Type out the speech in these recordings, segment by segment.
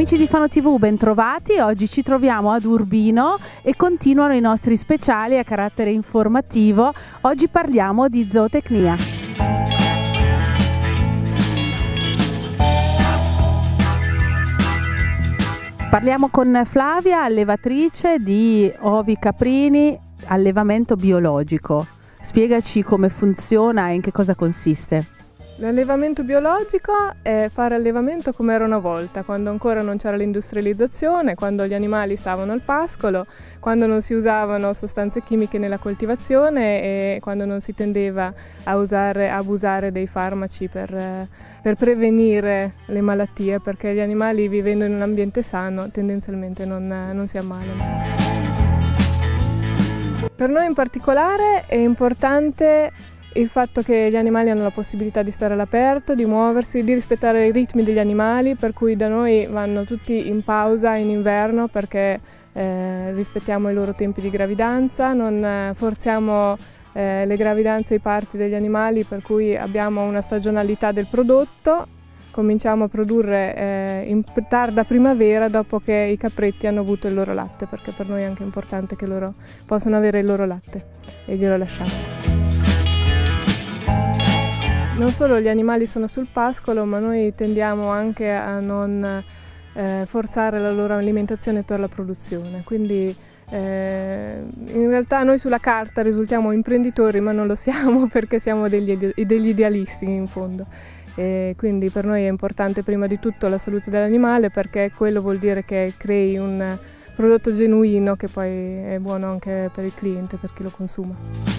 Amici di Fano TV, bentrovati. Oggi ci troviamo ad Urbino e continuano i nostri speciali a carattere informativo. Oggi parliamo di zootecnia. Parliamo con Flavia, allevatrice di ovi caprini, allevamento biologico. Spiegaci come funziona e in che cosa consiste. L'allevamento biologico è fare allevamento come era una volta, quando ancora non c'era l'industrializzazione, quando gli animali stavano al pascolo, quando non si usavano sostanze chimiche nella coltivazione e quando non si tendeva a abusare dei farmaci per prevenire le malattie, perché gli animali, vivendo in un ambiente sano, tendenzialmente non si ammalano. Per noi in particolare è importante il fatto che gli animali hanno la possibilità di stare all'aperto, di muoversi, di rispettare i ritmi degli animali, per cui da noi vanno tutti in pausa in inverno perché rispettiamo i loro tempi di gravidanza, non forziamo le gravidanze e i parti degli animali, per cui abbiamo una stagionalità del prodotto. Cominciamo a produrre in tarda primavera, dopo che i capretti hanno avuto il loro latte, perché per noi è anche importante che loro possano avere il loro latte e glielo lasciamo. Non solo gli animali sono sul pascolo, ma noi tendiamo anche a non forzare la loro alimentazione per la produzione. Quindi in realtà noi sulla carta risultiamo imprenditori, ma non lo siamo perché siamo degli idealisti in fondo. E quindi per noi è importante prima di tutto la salute dell'animale, perché quello vuol dire che crei un prodotto genuino che poi è buono anche per il cliente, per chi lo consuma.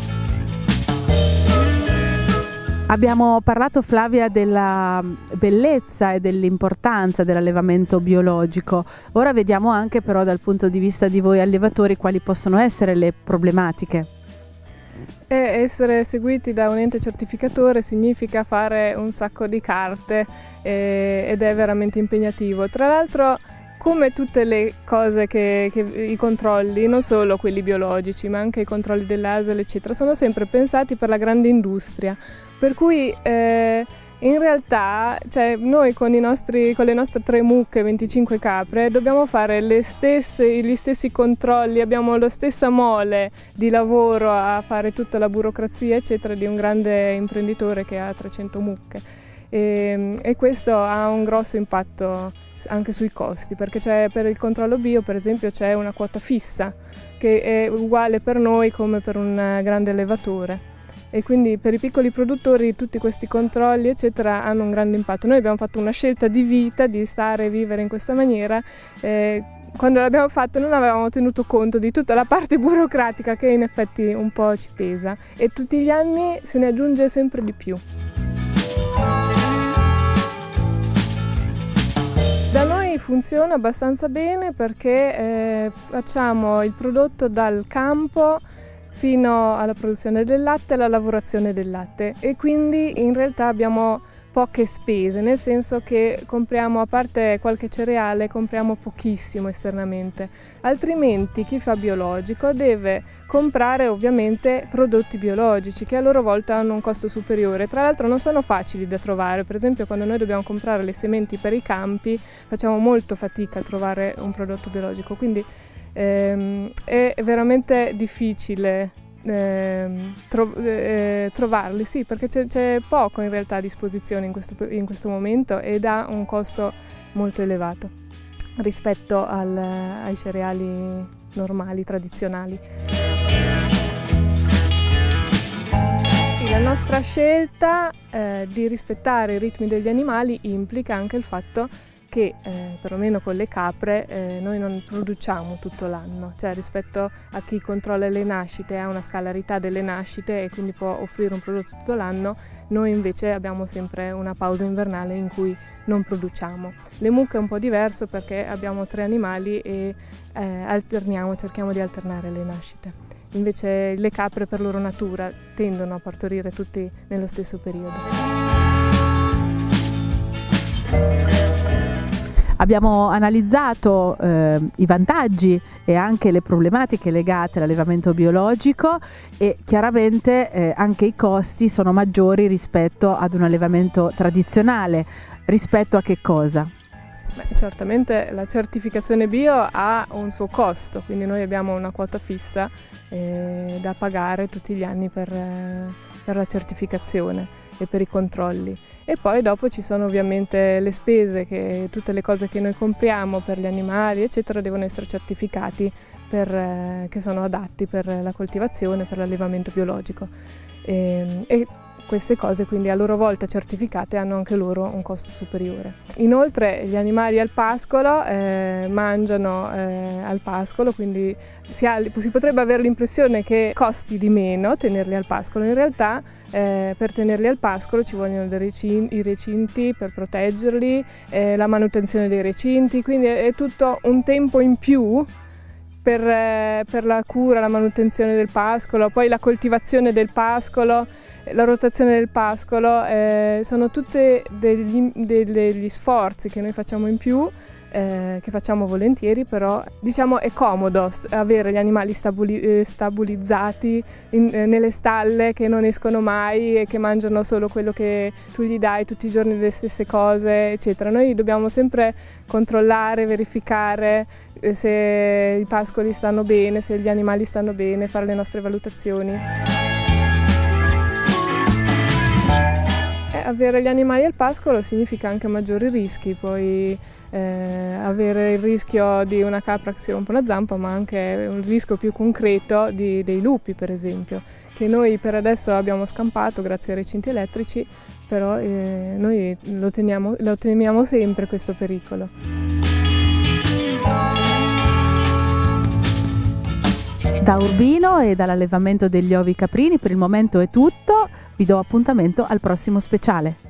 Abbiamo parlato, Flavia, della bellezza e dell'importanza dell'allevamento biologico. Ora vediamo anche però dal punto di vista di voi allevatori quali possono essere le problematiche. Essere seguiti da un ente certificatore significa fare un sacco di carte ed è veramente impegnativo. Tra l'altro, come tutte le cose i controlli, non solo quelli biologici, ma anche i controlli dell'ASL, eccetera, sono sempre pensati per la grande industria. Per cui in realtà, noi con le nostre 3 mucche e 25 capre dobbiamo fare gli stessi controlli, abbiamo la stessa mole di lavoro a fare tutta la burocrazia, eccetera, di un grande imprenditore che ha 300 mucche. E questo ha un grosso impatto anche sui costi, perché per il controllo bio, per esempio, c'è una quota fissa che è uguale per noi come per un grande allevatore, e quindi per i piccoli produttori tutti questi controlli eccetera hanno un grande impatto. Noi abbiamo fatto una scelta di vita, di stare e vivere in questa maniera. Quando l'abbiamo fatto non avevamo tenuto conto di tutta la parte burocratica che in effetti un po' ci pesa, e tutti gli anni se ne aggiunge sempre di più. Da noi funziona abbastanza bene perché facciamo il prodotto dal campo fino alla produzione del latte e alla lavorazione del latte, e quindi in realtà abbiamo poche spese, nel senso che compriamo, a parte qualche cereale, compriamo pochissimo esternamente. Altrimenti chi fa biologico deve comprare ovviamente prodotti biologici che a loro volta hanno un costo superiore. Tra l'altro non sono facili da trovare, per esempio quando noi dobbiamo comprare le sementi per i campi facciamo molto fatica a trovare un prodotto biologico, quindi è veramente difficile trovarli, sì, perché c'è poco in realtà a disposizione in questo momento ed ha un costo molto elevato rispetto ai cereali normali, tradizionali. La nostra scelta di rispettare i ritmi degli animali implica anche il fatto che perlomeno con le capre noi non produciamo tutto l'anno, rispetto a chi controlla le nascite, ha una scalarità delle nascite e quindi può offrire un prodotto tutto l'anno, noi invece abbiamo sempre una pausa invernale in cui non produciamo. Le mucche è un po' diverso perché abbiamo 3 animali e cerchiamo di alternare le nascite. Invece le capre per loro natura tendono a partorire tutti nello stesso periodo. Abbiamo analizzato i vantaggi e anche le problematiche legate all'allevamento biologico e chiaramente anche i costi sono maggiori rispetto ad un allevamento tradizionale. Rispetto a che cosa? Certamente la certificazione bio ha un suo costo, quindi noi abbiamo una quota fissa da pagare tutti gli anni per la certificazione e per i controlli. E poi dopo ci sono ovviamente le spese, che tutte le cose che noi compriamo per gli animali eccetera devono essere certificati che sono adatti per la coltivazione, per l'allevamento biologico. E queste cose quindi a loro volta certificate hanno anche loro un costo superiore. Inoltre gli animali al pascolo mangiano al pascolo, quindi si potrebbe avere l'impressione che costi di meno tenerli al pascolo. In realtà per tenerli al pascolo ci vogliono i recinti per proteggerli, la manutenzione dei recinti, quindi è tutto un tempo in più per la cura, la manutenzione del pascolo, poi la coltivazione del pascolo, la rotazione del pascolo, sono tutti degli sforzi che noi facciamo in più, che facciamo volentieri, però diciamo è comodo avere gli animali stabilizzati nelle stalle, che non escono mai e che mangiano solo quello che tu gli dai tutti i giorni, le stesse cose eccetera. Noi dobbiamo sempre controllare, verificare se i pascoli stanno bene, se gli animali stanno bene, fare le nostre valutazioni. Avere gli animali al pascolo significa anche maggiori rischi, poi avere il rischio di una capra che si rompe una zampa, ma anche un rischio più concreto dei lupi per esempio, che noi per adesso abbiamo scampato grazie ai recinti elettrici, però noi lo temiamo sempre questo pericolo. Da Urbino e dall'allevamento degli ovi caprini per il momento è tutto, vi do appuntamento al prossimo speciale.